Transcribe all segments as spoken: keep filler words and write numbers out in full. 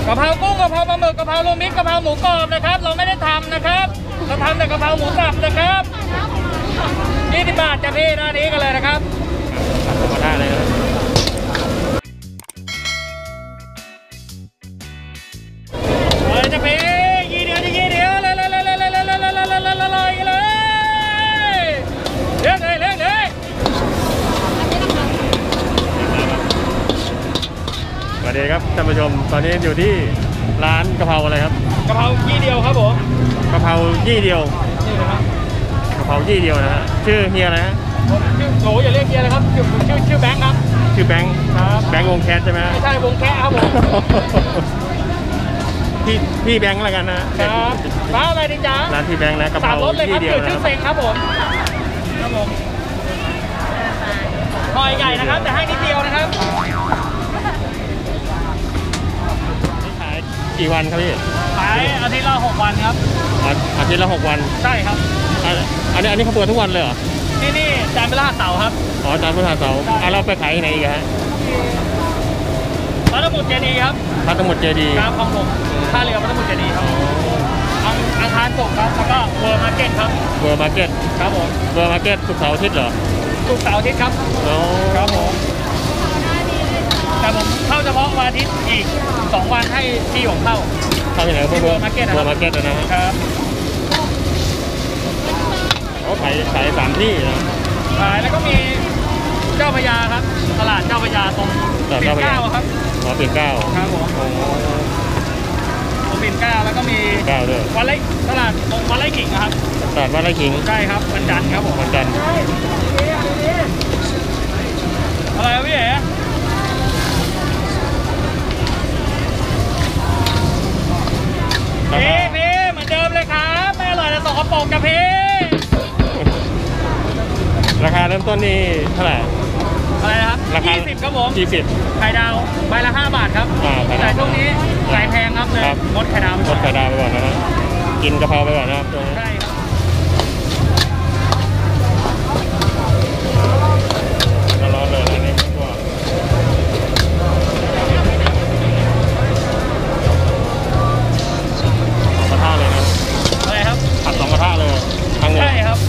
กะเพรากุ้งกะเพราปลาหมึกกะเพรารวมมิตรกะเพราหมูกรอบนะครับเราไม่ได้ทำนะครับเราทำแต่กะเพราหมูสับนะครับยี่สิบบาทจะพี่หน้านี้กันเลยนะครับธรรมดาเลยนะเฮ้ยจะพี่ยี่เดียวยี่เดียวเลยเลยเลยเลยเลยเลยเลยเลยเลยเลยเลี้ยงเลยเลี้ยงเลยสวัสดีครับท่านผู้ชมตอนนี้อยู่ที่ร้านกะเพราอะไรครับกะเพรายี่เดียวครับผมกะเพรายี่เดียวนี่นะครับกะเพรายี่เดียวนะฮะชื่อเฮียอะไรฮะชื่อโหอย่าเรียกเฮียเลยครับชื่อชื่อชื่อแบงค์ครับชื่อแบงค์ครับแบงค์วงแคสใช่ไหมไม่ใช่วงแคสครับผมพี่พี่แบงค์แล้วกันนะครับร้านอะไรดีจ๊ะร้านพี่แบงค์นะกะเพรายี่เดียวชื่อเซ็งครับผมครับผมหอยใหญ่นะครับแต่ให้นิดเดียวนะครับขายกี่วันครับพี่ขายอาทิตย์ละหกวันครับอาทิตย์ละหกวันใช่ครับอันนี้อันนี้เขาเปิดทุกวันเลยเหรอที่นี่จันทร์พฤหัสเสาร์ครับอ๋อจันทร์พฤหัสเสาร์อ่ะเราไปขายที่ไหนอีกฮะพระสมุทรเจดีย์ครับพระสมุทรเจดีย์ครับของผมท่าเรือพระสมุทรเจดีย์ครับอังคารศุกร์ครับแล้วก็เวอร์มาร์เก็ตครับเวอร์มาร์เก็ตครับผมเวอร์มาร์เก็ตศุกร์เสาร์อาทิตย์เหรอศุกร์เสาร์อาทิตย์ครับครับผมแต่ผมเข้าเฉพาะวันอาทิตย์อีกสองวันให้ที่ผมเข้าเข้าที่ไหนเวอร์มาร์เก็ตเวอร์มาร์เก็ตนะครับเขาขายขายสามที่นะขายแล้วก็มีเจ้าพญาครับตลาดเจ้าพญาตรงปิ่นเกล้าครับอ๋อปิ่นเกล้าครับผมตรงปิ่นเกล้าแล้วก็มีเกล้าด้วยวันไร่ตลาดตรงวันไร่ขิงครับตลาดวันไร่ขิงใช่ครับวันจันทร์ครับผมวันจันทร์อะไรพี่เอ๋พี่พี่เหมือนเดิมเลยครับไม่อร่อยแต่สกปรกกับพี่ราคาเริ่มต้นนี่เท่าไหร่อะไรนะครับยี่สิบครับผมยี่สิบไข่ดาวใบละห้าบาทครับแต่ช่วงนี้ไก่แพงครับเลยงดไข่ดาวงดไข่ดาวไปก่อนนะกินกะเพราไปก่อนนะครับใช่ครับร้อนเลยนะนี่พวกกระทะเลยนะอะไรครับผัดสองกระทะเลยทั้งนี้ใช่ครับ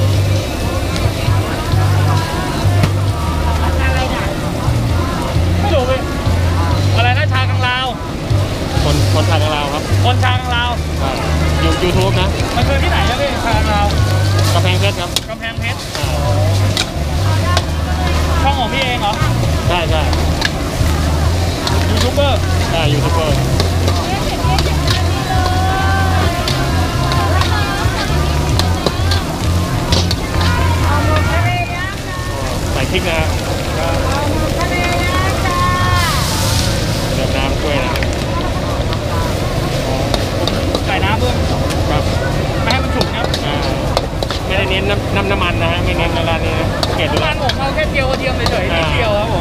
ไม่รู้เลยอะไรนะชากังลาวคนคนชากังลาวครับคนชากังลาวอยู่ยูทูบนะมันคือที่ไหนครับพี่ชากังลาวกำแพงเพชรครับกำแพงเพชรช่องของพี่เองเหรอใช่ใช่ยูทูบเบอร์ใช่ยูทูบเบอร์ใส่พริกนะเดือดน้ำด้วยนะใส่น้ำด้วยครับไม่ให้มันฉุกนะไม่ได้เน้นน้ำน้ำน้ำมันนะฮะไม่เน้นในร้านนี้นะเกล็ดน้ำมันผมเอาแค่เจียวกระเทียมเฉยๆนิดเดียวครับผม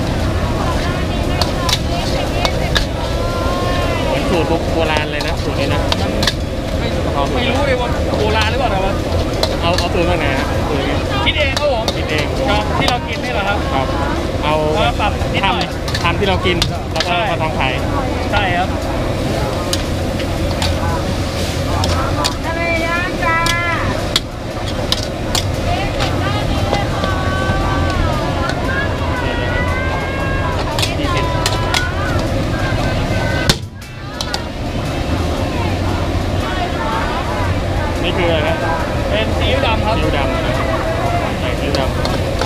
เหมือนสูตรโบราณเลยนะสูตรนี้นะไม่รู้เลยว่าโบราณหรือเปล่าครับเอาเอาสูตรมาไหนฮะสูตรนี้คิดเองครับผมคิดเองครับที่เรากินนี่แหละครับครับเอาปรับนิดหน่อยทำที่เรากินแล้วก็มาทำขายใช่ครับนี่คืออะไรครับเป็นซีอิ๊วดำครับซีอิ๊วดำนะใส่ซีอิ๊วดำ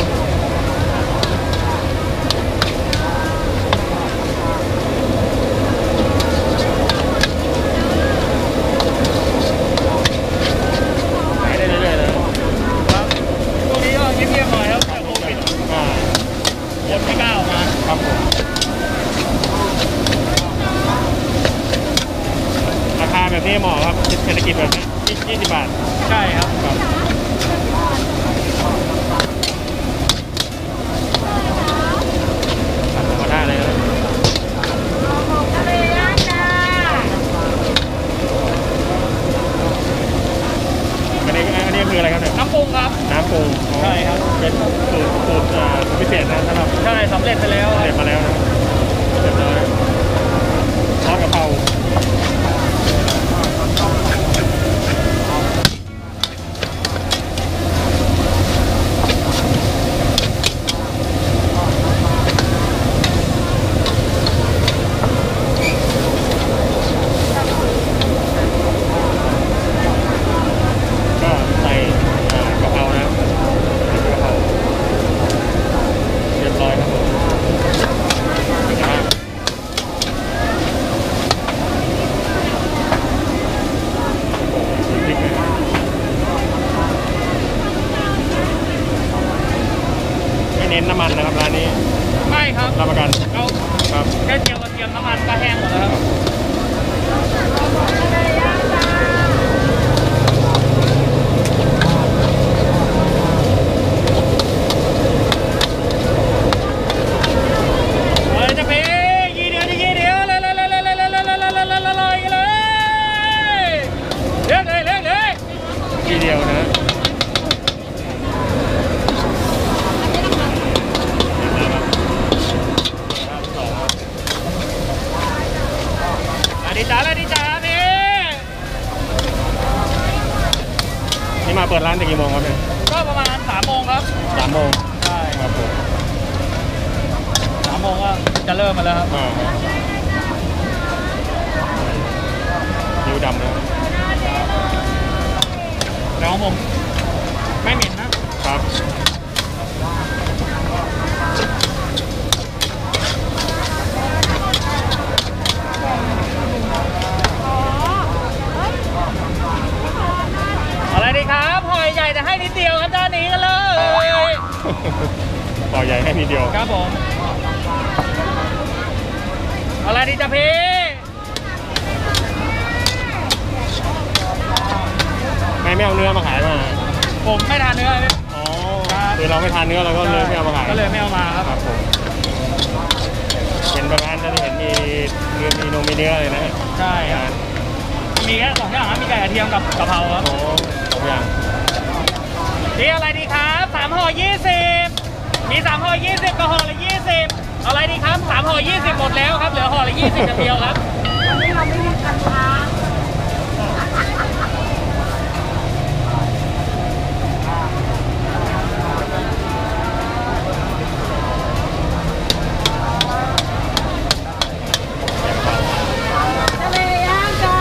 ขายได้เรื่อยๆเลยครับช่วงนี้ก็เงียบๆหน่อยครับแต่โควิดอ่าคนไม่กล้าออกมาครับผมราคาแบบนี้เหมาะครับเศรษฐกิจแบบนี้ยี่สิบบาทใช่ครับธรรมดาเลยนะอันนี้อันนี้คืออะไรครับเนี่ยน้ำปรุงครับน้ำปรุงใช่ครับเป็นสูตรสูตรพิเศษนะสำหรับใช่สำเร็จไปแล้วสำเร็จมาแล้วนะเรียบร้อยซอสกะเพรากันเอาครับแค่เจียวกระเทียมน้ำมันก็แห้งหมดแล้วครับเฮ้ยจะไปยี่เดียวยี่เดียวเลยเลยเลยเลยเลยเลยเลยเลยเลยเลี้ยงเลยเลี้ยงเลยทีเดียวนะดีจ้าเลยดีจ้าพี่นี่มาเปิดร้านแต่กี่โมงครับเนี่ยก็ประมาณสามโมงครับสามโมงใช่ครับผมสามโมงก็จะเริ่มมาแล้วครับอ่านิ้วดำนะแล้วของผมไม่เหม็นนะครับ อะไรดีครับหอยใหญ่แต่ให้นิดเดียวครับด้านนี้กันเลยต่อใหญ่ให้นิดเดียวครับผมอะไรดีจ้ะพี่ไม่ไม่เอาเนื้อมาขายมาผมไม่ทานเนื้อเลยอ๋อคือเราไม่ทานเนื้อเราก็เลยไม่เอามาขายก็เลยไม่เอามาครับครับผมเป็นประมาณนั้นเห็นมีเนื้อมีนมมีเนื้อเลยนะใช่ครับมีแค่สองอย่างครับมีไก่กระเทียมกับกะเพราครับโอ้สองอย่างนี่อะไรดีครับสามห่อยี่สิบมีสามห่อยี่สิบกับห่อละยี่สิบอะไรดีครับสามห่อยี่สิบหมดแล้วครับเหลือห่อละยี่สิบเดียวครับวันนี้เราไม่มีกันค้าทะเลย่างจ้า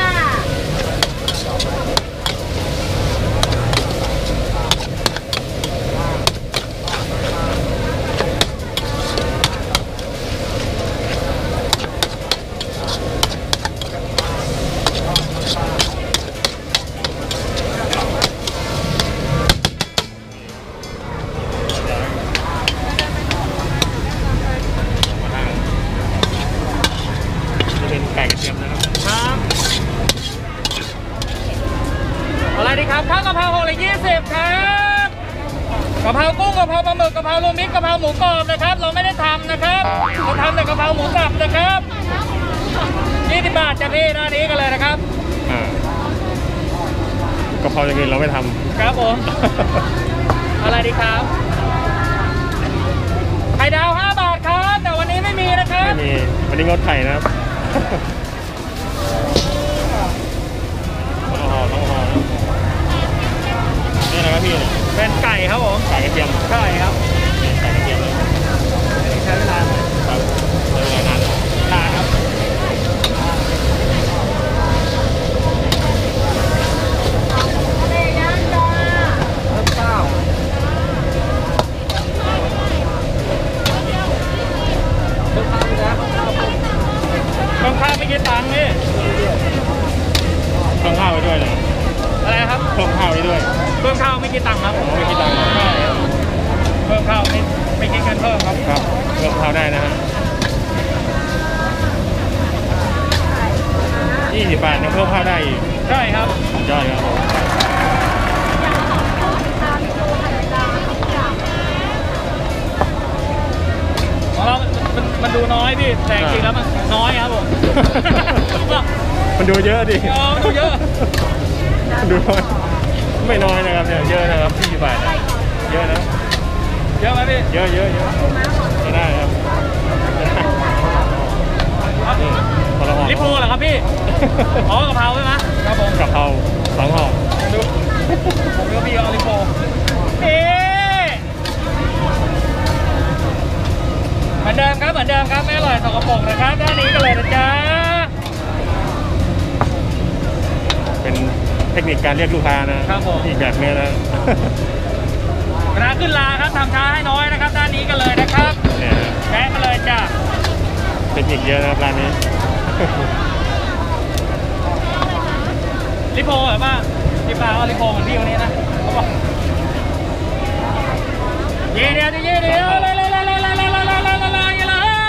จะเป็นไก่กระเทียมนะครับครับอะไรดีครับข้าวกะเพราห่อละยี่สิบครับกะเพรากุ้งกะเพราปลาหมึกกะเพรารวมมิตรกะเพราหมูกรอบนะครับ เราไม่ได้ทำนะครับเราทำแต่กะเพราหมูสับนะครับยี่สิบบาทจะพี่หน้านี้กันเลยนะครับอ่ากะเพราอย่างอื่นเราไม่ทครับผม อะไรดีครับไข่ดาวห้าบาทครับแต่วันนี้ไม่มีนะคำรับไม่มีวันนี้งดไข่นะครับต้องห่อต้องห่อนี่อะไรครับพี่เนี่ยเป็นไก่ครับผมไก่กระเทียมใช่ครับนี่ไก่กระเทียมเลยใช้เวลาครับใช้เวลานานนานครับทะเลย่างจ้าเปล่าต้องข้าวไม่คิดตังค์นี่เพิ่มข้าวไปด้วยเลยอะไรครับเพิ่มข้าวไปด้วยเพิ่มข้าวไม่คิดตังค์ครับอ๋อไม่คิดตังค์ใช่ครับเพิ่มข้าวไม่ไม่คิดเงินเพิ่มครับครับเพิ่มข้าวได้นะฮะยี่สิบบาทยังเพิ่มข้าวได้อีกใช่ครับสุดยอดครับผมของเรามันมันดูน้อยพี่แต่จริงๆแล้วมันน้อยครับผมมันดูเยอะดิอ๋อมันดูเยอะมันดูน้อยไม่น้อยนะครับเนี่ยเยอะนะครับยี่สิบบาทเนี่ยเยอะนะเยอะไหมพี่เยอะเยอะเยอะจะได้ครับนี่คนละห่อลิปโพเหรอครับพี่ อ๋อกะเพราใช่ไหมครับผมกะเพราสองห่อดูผมก็พี่เอาลิปโพเอ๊ะเหมือนเดิมครับเหมือนเดิมครับไม่อร่อยสกปรกนะครับด้านนี้กันเลยนะจ๊ะเป็นเทคนิคการเรียกลูกค้านะครับผมอีกแบบนึงนะร้านขึ้นลาครับทำช้าให้น้อยนะครับด้านนี้กันเลยนะครับเนี่ยฮะแวะมาเลยจ้ะเทคนิคเยอะนะครับร้านนี้ลิปโพเหรอป้าพี่ป้าเอาลิปโพเหมือนพี่คนนี้นะเขาบอกเยี่เดียวจะเยี่เดียวเลยเลยเลยเลยเลยเลยเลยเลยเลยเลย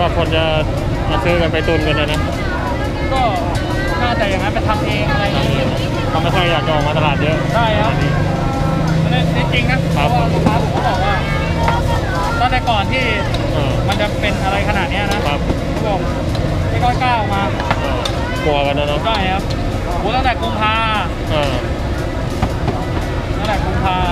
ว่าคนจะมาซื้อกันไปตุนกันนะนะก็น่าจะอย่างนั้นไปทำเองอะไรอย่างนี้เขาไม่ค่อยอยากจะออกมาตลาดเยอะใช่ครับอันนี้จริงๆนะเพราะว่าลูกค้าผมก็บอกว่าตอนแต่ก่อนที่เออมันจะเป็นอะไรขนาดเนี้ยนะครับ เขาบอกไม่ค่อยกล้าออกมาเออกลัวกันนะเนาะใช่ครับโหตั้งแต่กุมภาเออตั้งแต่กุมภา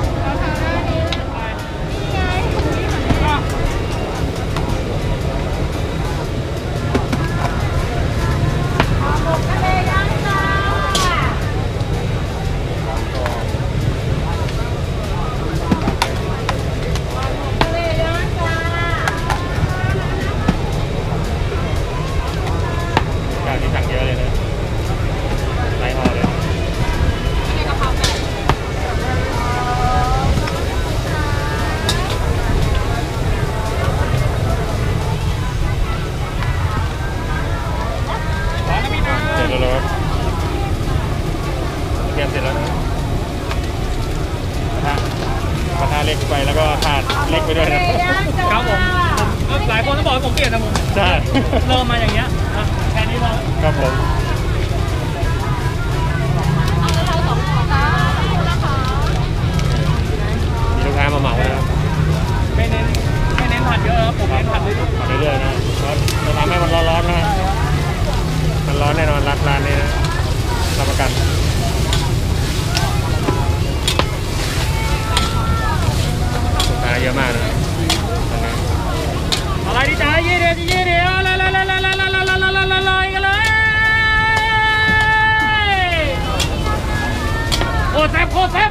จากที่สั่งเยอะเลยนะหลายห่อเลยเสร็จแล้วเหรอครับเตรียมเสร็จแล้วนะกระทะกระทะเล็กไปแล้วก็ถาดเล็กไปด้วยนะครับผมผมหลายคนต้องบอกให้ผมเปลี่ยนนะผมใช่เริ่มมาอย่างเงี้ยนะแค่นี้พอครับผมมีลูกค้ามาเหมานะครับไม่เน้นไม่เน้นผัดเยอะครับผมเน้นผัดเรื่อยผัดเรื่อยๆนะแล้วจะทำให้มันร้อนๆนะฮะมันร้อนแน่นอนร้านร้านนี้นะรับประกันลูกค้าเยอะมากนะตอนนี้ๆอะไรดีจ้ายี่เดียวยี่เดียวละละละละละละละละละละละกันเลยโอ้แซ่บโคตรแซ่บ